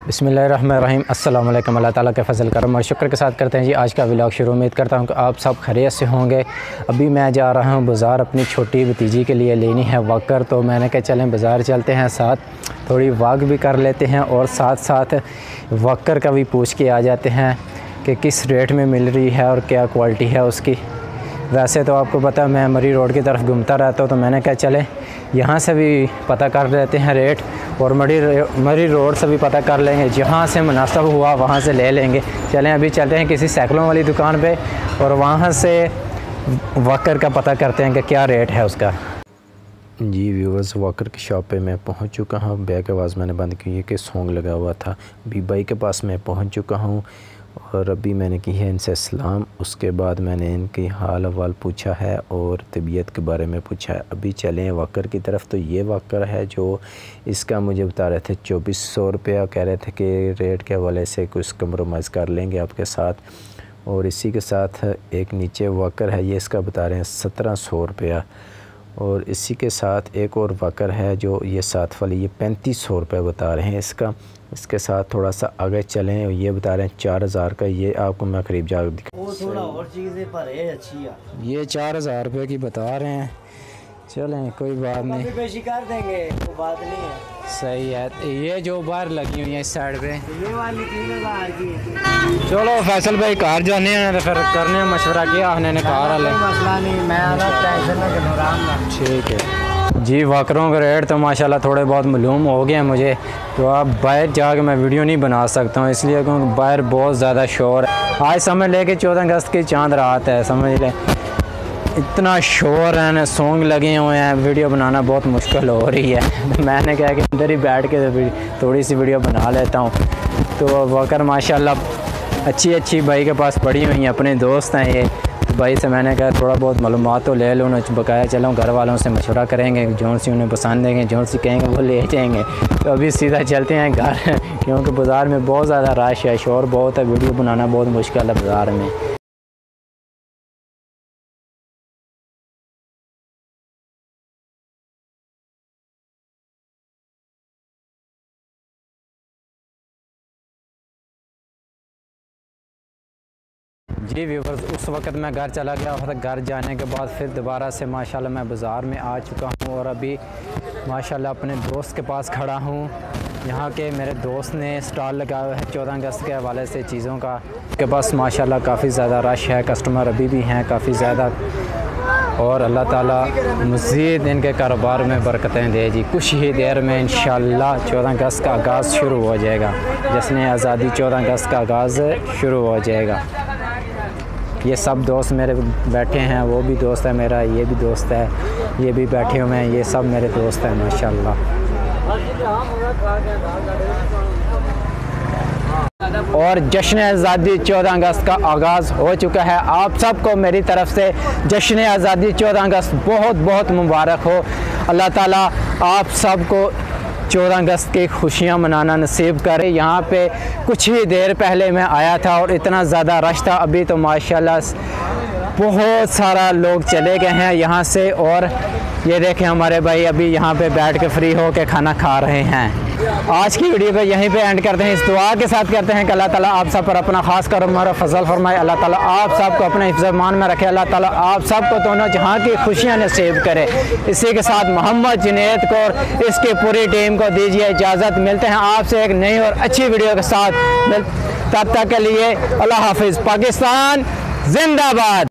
बिस्मिल्लाहिर्रहमानिर्रहीम। अस्सलाम वालेकुम। अल्लाह ताला के फ़ज़ल करम और शुक्र के साथ करते हैं जी आज का व्लॉग शुरू। उम्मीद करता हूँ कि आप सब खैरियत से होंगे। अभी मैं जा रहा हूँ बाज़ार, अपनी छोटी भतीजी के लिए लेनी है वॉकर, तो मैंने कहा चलें बाज़ार चलते हैं, साथ थोड़ी वॉक भी कर लेते हैं और साथ साथ वॉकर का भी पूछ के आ जाते हैं कि किस रेट में मिल रही है और क्या क्वालिटी है उसकी। वैसे तो आपको पता है मैं मरी रोड की तरफ घूमता रहता हूँ, तो मैंने कहा चलें यहाँ से भी पता कर लेते हैं रेट और मरी रोड से भी पता कर लेंगे, जहाँ से मुनासिब हुआ वहाँ से ले लेंगे। चलें अभी चलते हैं किसी साइकिलों वाली दुकान पे और वहाँ से वॉकर का पता करते हैं कि क्या रेट है उसका। जी व्यूवर्स, वॉकर की शॉप पे मैं पहुँच चुका हूँ। बैक आवाज़ मैंने बंद की है कि सॉन्ग लगा हुआ था। अभी भाई के पास मैं पहुँच चुका हूँ और अभी मैंने की है इनसे सलाम। उसके बाद मैंने इनकी हाल अहवाल पूछा है और तबीयत के बारे में पूछा है। अभी चलें वॉकर की तरफ। तो ये वॉकर है जो इसका मुझे बता रहे थे 2400 रुपया, कह रहे थे कि रेट के हवाले से कुछ कम्प्रोमाइज़ कर लेंगे आपके साथ। और इसी के साथ एक नीचे वॉकर है, ये इसका बता रहे हैं 1700 रुपया। और इसी के साथ एक और वॉकर है जो ये साथ वाली, ये 3500 रुपये बता रहे हैं इसका। इसके साथ थोड़ा सा आगे चलें और ये बता रहे हैं 4000 का। ये आपको मैं करीब जाकर दिखा, वो थोड़ा और चीज़ें पर है अच्छी है। ये 4000 रुपये की बता रहे हैं। चलें कोई बात नहीं, पेशी कर देंगे, वो बात नहीं है। सही है। ये जो बाहर लगी हुई है इस साइड पे, ये वाली 3000 की। चलो फैसल भाई कार जाने हैं तो फिर करने मशवरा किया हमने कार वाले, मसला नहीं, मैं अलग टेंशन में आराम। ठीक है जी। वॉकरों का रेट तो माशाल्लाह थोड़े बहुत मालूम हो गए हैं मुझे, तो अब बाहर जाकर मैं वीडियो नहीं बना सकता हूँ इसलिए क्योंकि बाहर बहुत ज़्यादा शोर है। आज समझ ले कि 14 अगस्त की चांद रात है, समझ ले इतना शोर है ना, सॉन्ग लगे हुए हैं, वीडियो बनाना बहुत मुश्किल हो रही है। तो मैंने कहा कि अंदर ही बैठ के थोड़ी सी वीडियो बना लेता हूँ। तो वॉकर माशाल्लाह अच्छी भाई के पास पड़ी हुई हैं, अपने दोस्त हैं ये। भाई से मैंने कहा थोड़ा बहुत मालूमात तो ले लो, उन्हें बकाया चलाऊँ, घर वालों से मशवरा करेंगे, जौन सी उन्हें पसंद देंगे, जौन सी कहेंगे वो ले जाएंगे। तो अभी सीधा चलते हैं घर क्योंकि बाज़ार में बहुत ज़्यादा रश है, शोर बहुत है, वीडियो बनाना बहुत मुश्किल है बाज़ार में। जी व्यूवर्स, उस वक़्त मैं घर चला गया और घर जाने के बाद फिर दोबारा से माशाल्लाह मैं बाज़ार में आ चुका हूँ और अभी माशाल्लाह अपने दोस्त के पास खड़ा हूँ। यहाँ के मेरे दोस्त ने स्टॉल लगाया हुआ है 14 अगस्त के हवाले से चीज़ों का। के पास माशाल्लाह काफ़ी ज़्यादा रश है, कस्टमर अभी भी हैं काफ़ी ज़्यादा, और अल्लाह ताला मज़ीद इनके कारोबार में बरकतें दे जी। कुछ ही देर में इंशाल्लाह 14 अगस्त का आगाज़ शुरू हो जाएगा, जश्न आज़ादी 14 अगस्त का आगाज़ शुरू हो जाएगा। ये सब दोस्त मेरे बैठे हैं, वो भी दोस्त है मेरा, ये भी दोस्त है, ये भी बैठे हुए हैं, ये सब मेरे दोस्त हैं माशाल्लाह। और जश्न आज़ादी 14 अगस्त का आगाज़ हो चुका है। आप सबको मेरी तरफ से जश्न आज़ादी 14 अगस्त बहुत बहुत मुबारक हो। अल्लाह ताला आप सबको 14 अगस्त की खुशियाँ मनाना नसीब करे। यहाँ पे कुछ ही देर पहले मैं आया था और इतना ज़्यादा रश था, अभी तो माशाल्लाह बहुत सारा लोग चले गए हैं यहाँ से। और ये देखें हमारे भाई अभी यहाँ पे बैठ के फ्री हो के खाना खा रहे हैं। आज की वीडियो को यहीं पे एंड करते हैं, इस दुआ के साथ करते हैं कि अल्लाह ताला आप सब पर अपना खास करम और फजल फरमाए। अल्लाह ताला आप सबको अपने हिफ्ज़-ए-मान में रखे। अल्लाह ताला आप सबको दोनों जहाँ की खुशियाँ नसीब करे। इसी के साथ मोहम्मद जुनैद को और इसकी पूरी टीम को दीजिए इजाज़त। मिलते हैं आपसे एक नई और अच्छी वीडियो के साथ। तब तक के लिए अल्लाह हाफिज़। पाकिस्तान जिंदाबाद।